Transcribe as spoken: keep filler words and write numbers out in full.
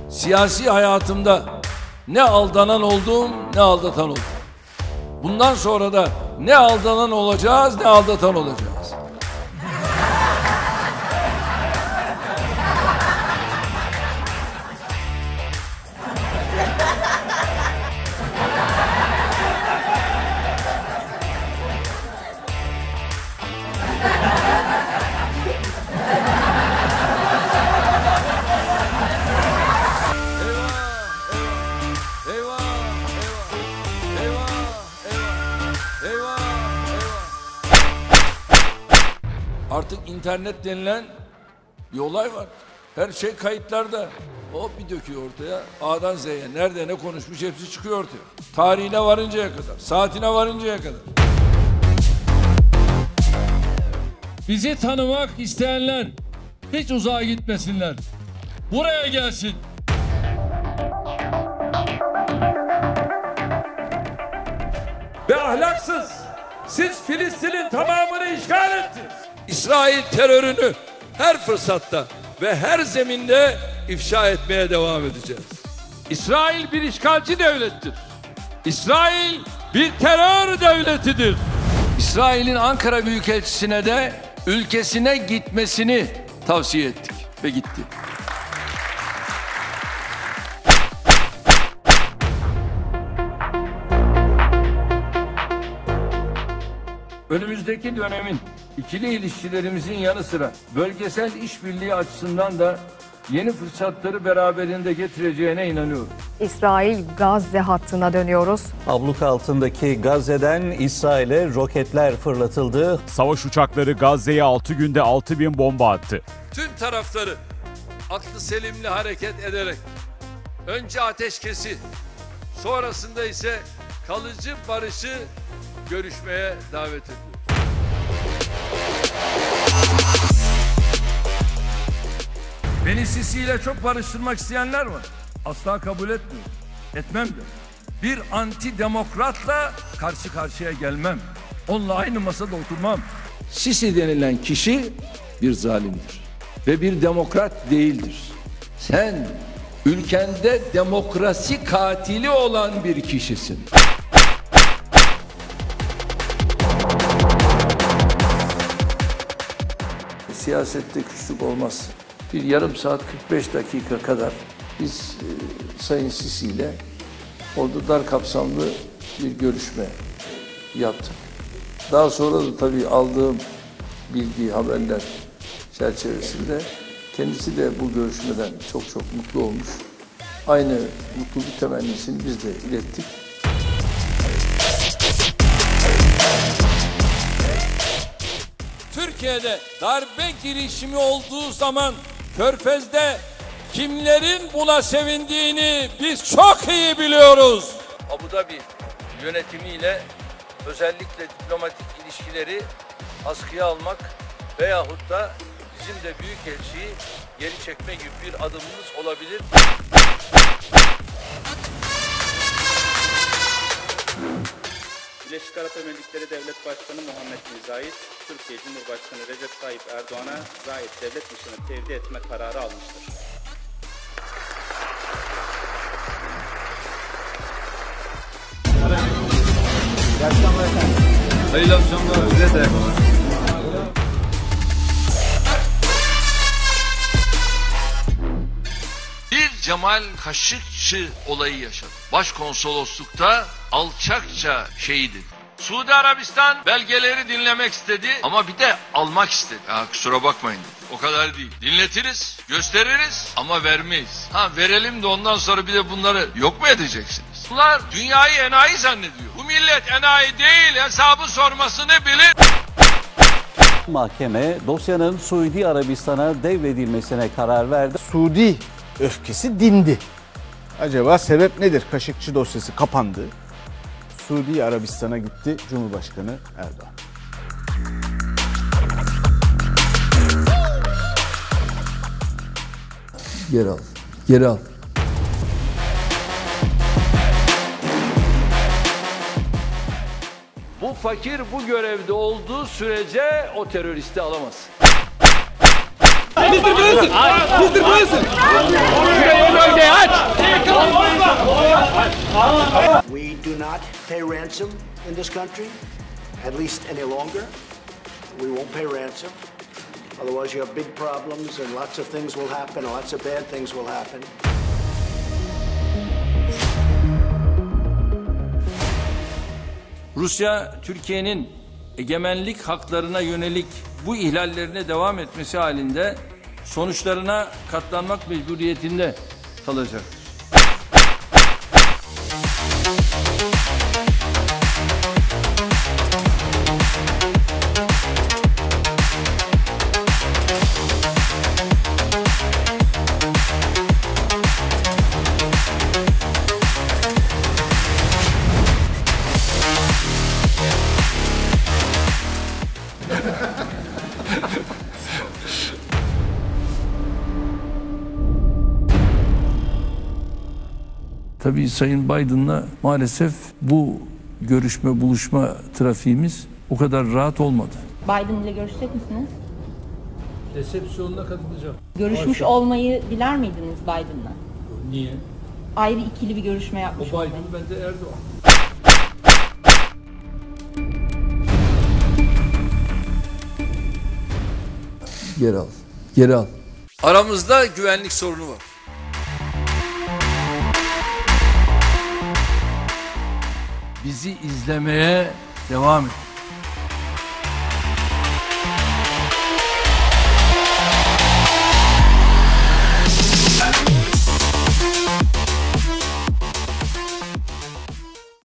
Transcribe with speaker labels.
Speaker 1: Siyasi hayatımda ne aldanan oldum ne aldatan oldum. Bundan sonra da ne aldanan olacağız ne aldatan olacağız. Artık internet denilen bir olay var. Her şey kayıtlarda. O bir döküyor ortaya. A'dan Z'ye nerede ne konuşmuş hepsi çıkıyor ortaya. Tarihine varıncaya kadar, saatine varıncaya kadar.
Speaker 2: Bizi tanımak isteyenler hiç uzağa gitmesinler. Buraya gelsin.
Speaker 1: Ve ahlaksız, siz Filistin'in tamamını işgal ettiniz. İsrail terörünü her fırsatta ve her zeminde ifşa etmeye devam edeceğiz. İsrail bir işgalci devlettir. İsrail bir terör devletidir. İsrail'in Ankara Büyükelçisi'ne de ülkesine gitmesini tavsiye ettik ve gitti. Önümüzdeki dönemin ikili ilişkilerimizin yanı sıra bölgesel işbirliği açısından da yeni fırsatları beraberinde getireceğine inanıyorum.
Speaker 3: İsrail-Gazze hattına dönüyoruz.
Speaker 4: Abluk altındaki Gazze'den İsrail'e roketler fırlatıldı.
Speaker 5: Savaş uçakları Gazze'ye altı günde altı bin bomba attı.
Speaker 1: Tüm tarafları aklı selimli hareket ederek önce ateşkesi, sonrasında ise kalıcı barışı görüşmeye davet ediyoruz. Beni Sisi ile çok barıştırmak isteyenler var. Asla kabul etmiyorum. Etmem de. Bir anti demokratla karşı karşıya gelmem. Onunla aynı masada oturmam. Sisi denilen kişi bir zalimdir. Ve bir demokrat değildir. Sen ülkende demokrasi katili olan bir kişisin. Siyasette küçük olmaz. Bir yarım saat kırk beş dakika kadar biz e, Sayın Sisi ile orada dar kapsamlı bir görüşme yaptık. Daha sonra da tabii aldığım bilgi, haberler çerçevesinde kendisi de bu görüşmeden çok çok mutlu olmuş. Aynı mutluluk temennisini biz de ilettik. Türkiye'de darbe girişimi olduğu zaman Körfez'de kimlerin buna sevindiğini biz çok iyi biliyoruz. Abu Dhabi yönetimiyle özellikle diplomatik ilişkileri askıya almak veyahut da bizim de büyükelçiyi geri çekme gibi bir adımımız olabilir.
Speaker 6: Birleşik Arap Emirlikleri Devlet Başkanı Muhammed bin Zayed, Türkiye Cumhurbaşkanı Recep Tayyip Erdoğan'a Zayed devlet dışını tevdi etme kararı almıştır.
Speaker 4: İyi akşamlar efendim.
Speaker 1: Hayırlı akşamlar. Size de. Bir Cemal Kaşıkçı olayı yaşadı. Başkonsoloslukta alçakça şehit edildi. Suudi Arabistan belgeleri dinlemek istedi ama bir de almak istedi. Ya kusura bakmayın dedi. O kadar değil. Dinletiriz, gösteririz ama vermeyiz. Ha verelim de ondan sonra bir de bunları yok mu edeceksiniz? Bunlar dünyayı enayi zannediyor. Bu millet enayi değil, hesabı sormasını bilir.
Speaker 4: Mahkeme dosyanın Suudi Arabistan'a devredilmesine karar verdi.
Speaker 7: Suudi öfkesi dindi. Acaba sebep nedir? Kaşıkçı dosyası kapandı. Suudi Arabistan'a gitti Cumhurbaşkanı Erdoğan.
Speaker 1: Geri al, geri al. Bu fakir bu görevde olduğu sürece o teröristi alamaz.
Speaker 8: mister Wilson! mister Wilson! Şuraya bölgeyi aç! not pay ransom in this country, at least any longer. We won't pay ransom. Otherwise you have big problems and lots of things will happen, and lots of bad things will happen.
Speaker 2: Rusya, Türkiye'nin egemenlik haklarına yönelik bu ihlallerine devam etmesi halinde sonuçlarına katlanmak mecburiyetinde kalacak. Tabii Sayın Biden'la maalesef bu görüşme, buluşma trafiğimiz o kadar rahat olmadı.
Speaker 9: Biden ile görüşecek misiniz?
Speaker 2: Resepsiyonuna katılacağım.
Speaker 9: Görüşmüş olmayı diler miydiniz Biden'la?
Speaker 2: Niye?
Speaker 9: Ayrı ikili bir görüşme yapmış
Speaker 2: O
Speaker 9: olmayı.
Speaker 2: Biden, ben de Erdoğan. Geri al. Geri al. Aramızda güvenlik sorunu var. Bizi izlemeye devam et.